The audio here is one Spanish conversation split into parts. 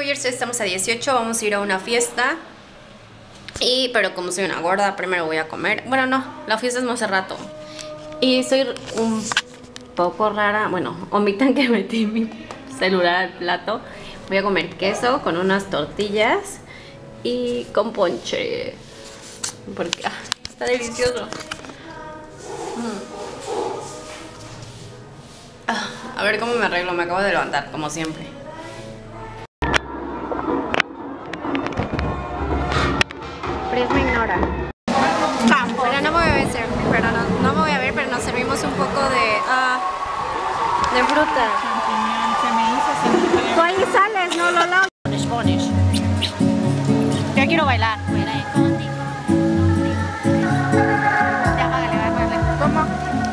Warriors, estamos a 18, vamos a ir a una fiesta. Pero como soy una gorda, primero voy a comer. Bueno, no, la fiesta es más hace rato. Y soy un poco rara. Bueno, omitan que metí mi celular al plato. Voy a comer queso con unas tortillas y con ponche. Porque está delicioso. A ver cómo me arreglo, me acabo de levantar, como siempre. Frizz me ignora. Pero no me voy a ver, no me voy a ver, pero nos servimos un poco de fruta. Tú ahí sales, no lo logro. Yo quiero bailar. Ya, págale. ¿Cómo?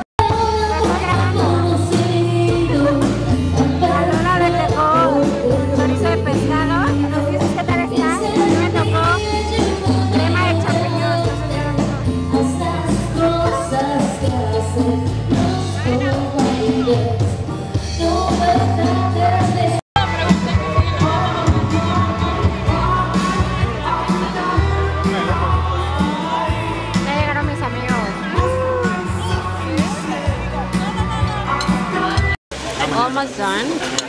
Almost done.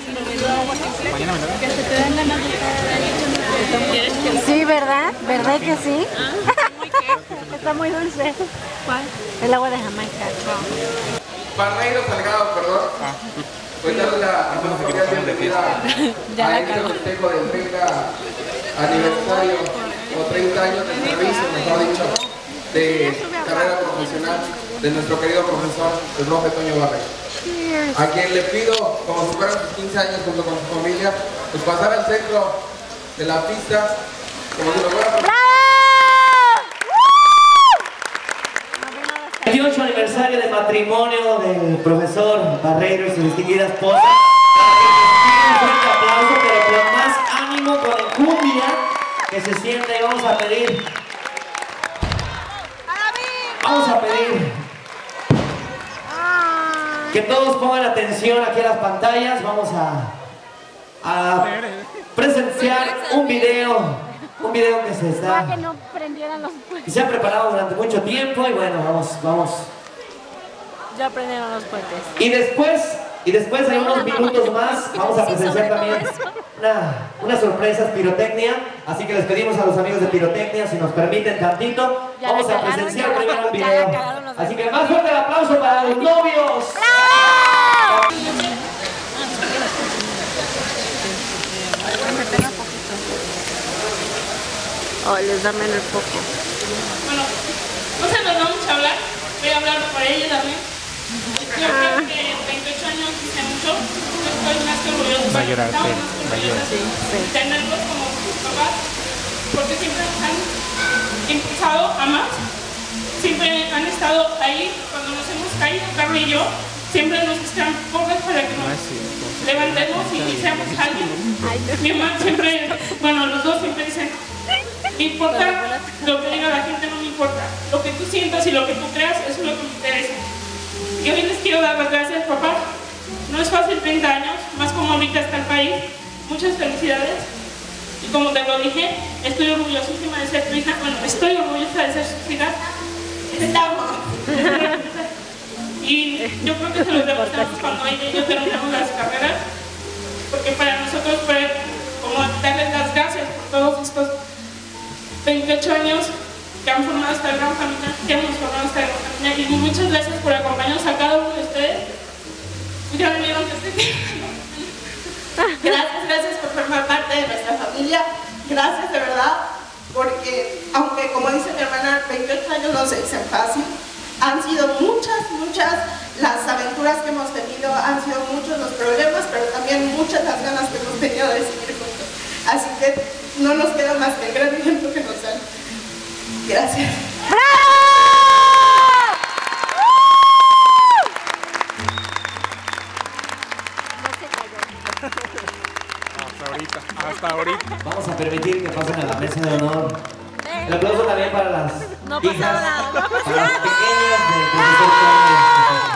Sí, ¿verdad? ¿Verdad que sí? Está muy dulce. ¿Cuál? El agua de Jamaica. Barreiro Salgado, perdón. Pues darle la cordial bienvenida a este festejo del 30 aniversario o 30 años de servicio, mejor dicho, de carrera profesional de nuestro querido profesor, el profe Toño Barreiro. A quien le pido, como si fueran sus 15 años junto con su familia, pues pasar al centro de la pista, como si lo fuera. ¡Bravo! 28 aniversario de matrimonio del profesor Barreiro y su distinguida esposa. Un fuerte aplauso, pero con más ánimo, con enjundia, que se siente. Vamos a pedir. Que todos pongan atención aquí a las pantallas. Vamos a presenciar un video que se está... que se ha preparado durante mucho tiempo y bueno, vamos. Ya aprendieron los puentes. Y después hay unos minutos más, vamos a presenciar también unas sorpresas pirotecnia, así que les pedimos a los amigos de pirotecnia, si nos permiten tantito, vamos a presenciar primero un video. Así que más fuerte el aplauso para los novios. Oh, les da menos el foco. Bueno, no se nos vamos a hablar, voy a hablar por ella también. Yo creo que 28 años hice mucho, estoy más que orgullosa. Va a llorar, tenerlos como sus papás, porque siempre nos han impulsado a más, siempre han estado ahí cuando nos hemos caído, Carlos y yo, siempre nos echan porras para que nos levantemos y seamos alguien. Mi mamá siempre, bueno, los dos siempre dicen, no importa lo que diga la gente, no me importa. Lo que tú sientas y lo que tú creas, eso es lo que me interesa. Y hoy les quiero dar las gracias, papá. No es fácil 30 años, más como ahorita está el país. Muchas felicidades. Y como te lo dije, estoy orgullosísima de ser tu hija. Bueno, estoy orgullosa de ser su hija. Y yo creo que se los demostramos cuando ella y yo terminamos las carreras. Porque para nosotros fue como darles las gracias por todos estos 28 años que han formado esta gran familia, y muchas gracias por acompañarnos a cada uno de ustedes. Ya me vieron que estoy... Gracias por formar parte de nuestra familia, gracias de verdad, porque aunque como dice mi hermana, 28 años no se dicen fácil, han sido muchas las aventuras que hemos tenido, han sido muchos los problemas, pero también muchas las ganas que hemos tenido de seguir juntos. Así que no nos queda más que el gran ejemplo que nos dan. Gracias. ¡Bravo! Hasta ahorita. Vamos a permitir que pasen a la mesa de honor. El aplauso también para las hijas, para las pequeñas de profesor Toño.